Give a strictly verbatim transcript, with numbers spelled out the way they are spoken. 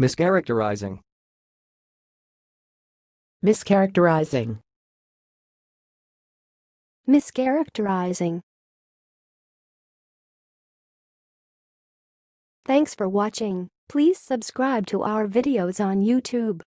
mischaracterizing, mischaracterizing, mischaracterizing. Thanks for watching. Please subscribe to our videos on YouTube.